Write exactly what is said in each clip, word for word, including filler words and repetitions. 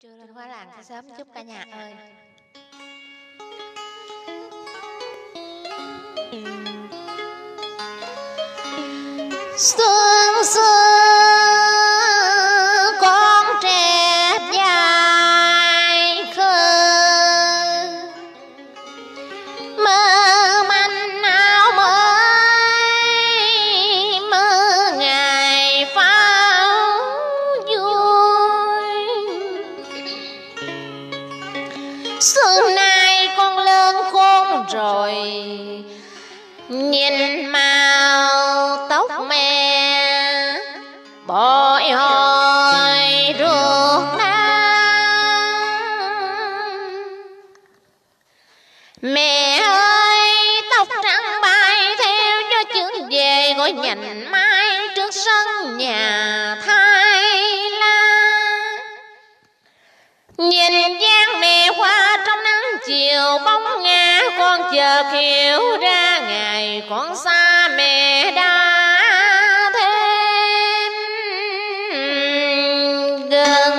Trưa lên khóa làng sẽ sớm chút cả nhà ơi. Sương sương con trẻ dài khơi, mơ manh áo mới mơ ngày pháo vui. Xưa nay con lớn khôn rồi, nhìn màu tóc mẹ bồi hồi ruột nắng. Mẹ ơi tóc trắng bay theo cho chướng về, gọi nhành mai trước sân nhà thay la. Nhìn dáng mẹ qua trong nắng chiều bóng ngã, con chợt hiểu ra ngày con xa mẹ đã thêm gần.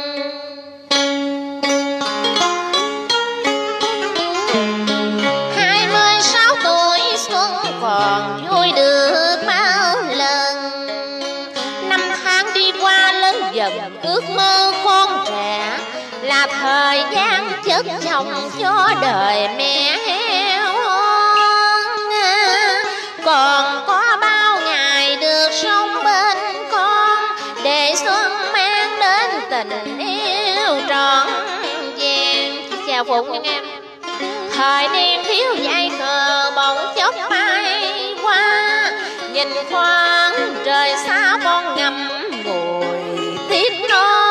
Hai mươi sáu tuổi xuân còn vui được bao lần, năm tháng đi qua lớn dần ước mơ con trẻ là thời gian chất chồng cho đời mẹ heo hon. Còn có bao ngày được sống bên con, để xuân mang đến tình yêu trọn vẹn. Chào Phụng nha em. Thời niên thiếu dại khờ bỗng chốc bay qua, nhìn khoáng trời xa con ngầm ngùi tiếc nói.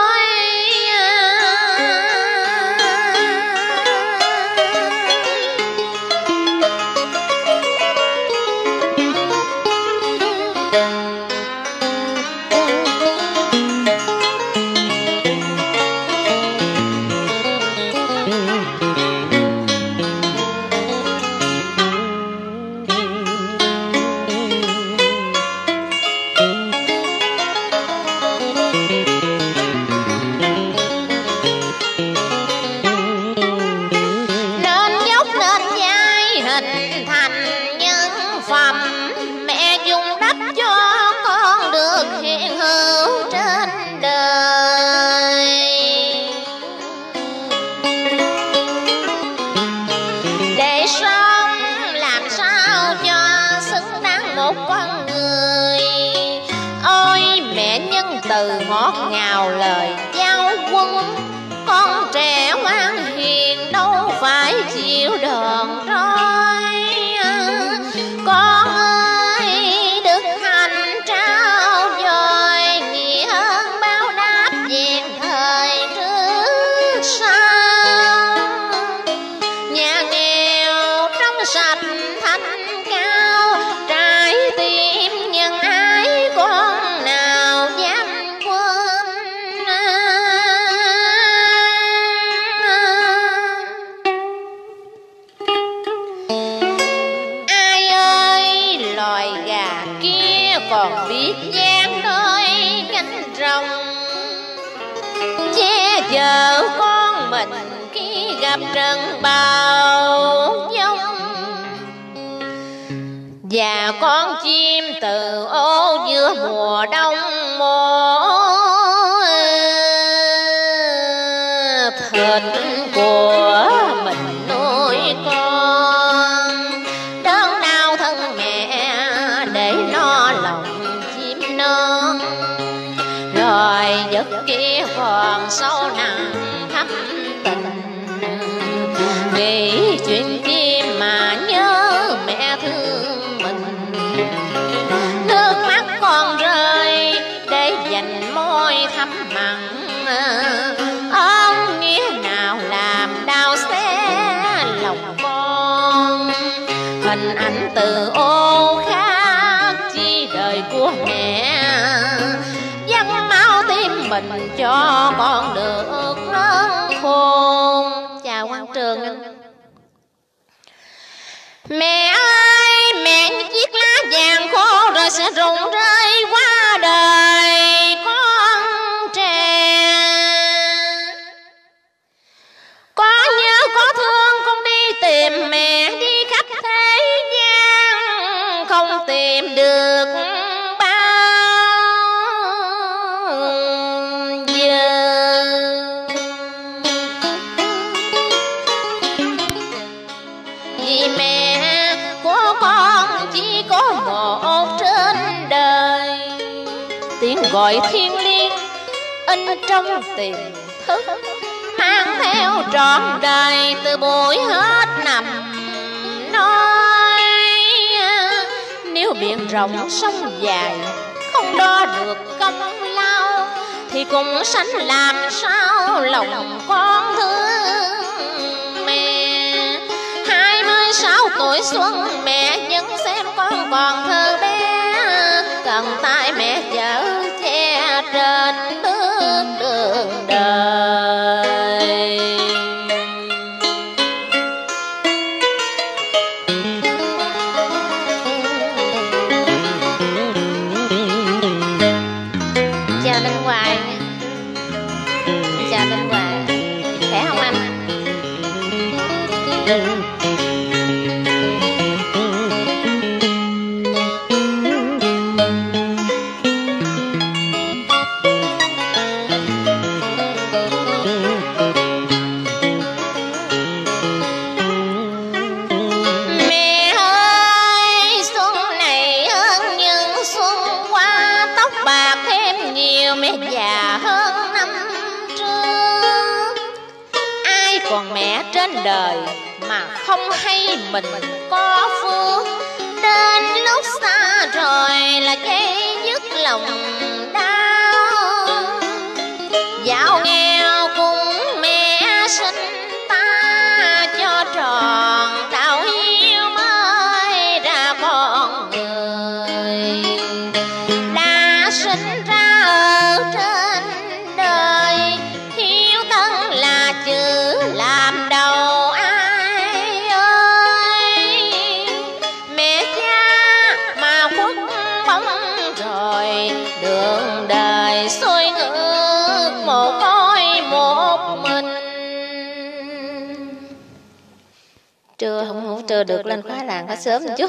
Từ ngọt ngào lời giao quân, con trẻ ngoan hiền đâu phải chịu đòn roi. Con ơi đức hạnh trao dồi, nghĩa hơn bao đáp vẹn thời trước sau. Nhà nghèo trong sạch thanh cao, trái tim nhân ái con nào dám. Còn biết gian đôi cánh rồng, che chở con mình khi gặp trận bão giông. Và con chim từ ô giữa mùa đông mổ thịt của mình nuôi con, đớn đau thân mẹ để no lòng chim non. Rồi giấc kia còn sâu nặng thắm tình, nghĩ chuyện chi mà nhớ mẹ thương mình. Nước mắt con rơi để dành môi thắm mặn, ơn nghĩa nào làm đau xé lòng con. Hình ảnh từ ô khác chi đời của mẹ, dâng máu tim mình cho con được lớn khôn. Chào Quang Trường. Mẹ ơi mẹ như chiếc lá vàng khô rồi sẽ rụng rơi qua đời con trẻ. tìm được bao giờ. Vì mẹ của con chỉ có một trên đời, tiếng gọi thiêng liêng in trong tiềm thức, mang theo trọn đời từ buổi hết nằm nói. Nếu biển rộng sông dài không đo được công lao, thì cũng sánh làm sao lòng con thương mẹ. Hai mươi sáu tuổi xuân mẹ vẫn xem con còn thơ bé, cần tay mẹ chở che trên bước đường đời. Chào bên ngoài, chào bên ngoài, khỏe không anh? Mẹ già hơn năm trước, ai còn mẹ trên đời mà không hay mình có phước. Đến lúc xa rồi là dây dứt lòng đau, dạo nghèo cùng mẹ sinh ta cho tròn đạo hiếu mới ra con người. Đã sinh ra trên đời hiếu thân là chữ làm đầu ai ơi. Mẹ cha mà khuất bóng rồi, đường đời xuôi ngược một cõi một mình. Trưa không ngủ trưa được, lên khóa làng khóa sớm một chút.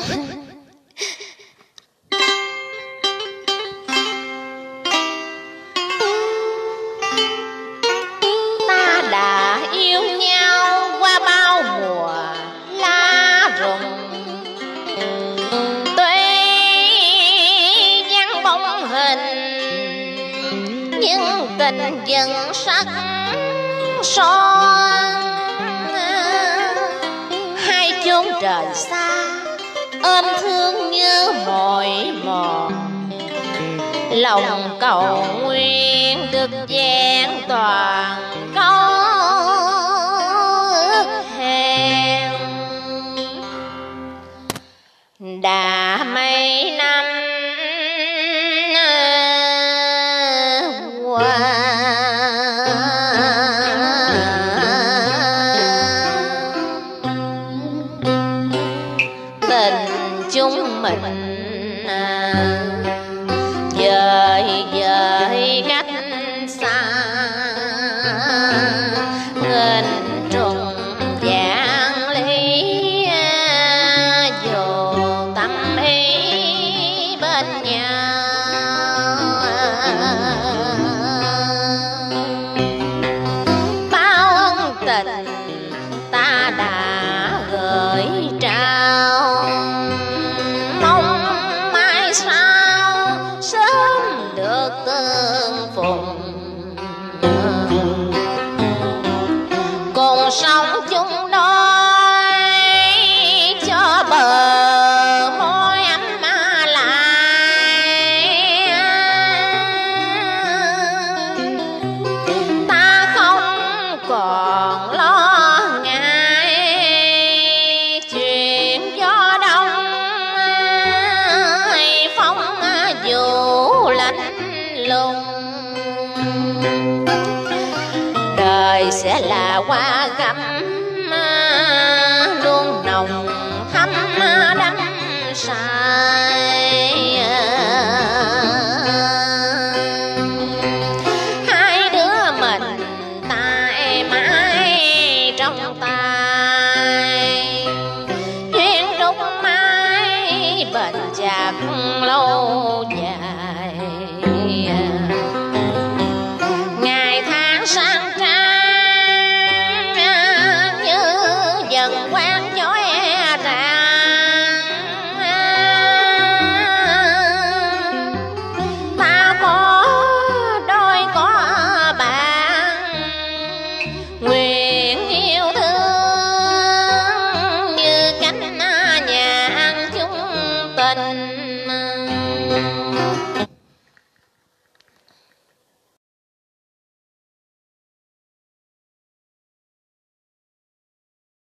Đã yêu nhau qua bao mùa lá rụng, tuy vắng bóng hình nhưng tình vẫn sắc son. Hai chốn trời xa ôm thương như mỏi mòn, lòng cầu nguyện được vẹn toàn câu ước hẹn. Đã mấy năm qua, tình chúng mình dời dời cách xa, nghìn trùng vạn lý dù tâm ý bên nhau. Bao ân tình ta đã gửi trao, mong mai sau sớm được tương phùng, cùng sống chung đôi cho bờ môi ấm lại. Ta không còn lo ngại chuyện gió đông phong dù lạnh lùng. Đời sẽ là hoa gấm luôn nồng thắm đắm say. Hai đứa mình ta mãi trong ta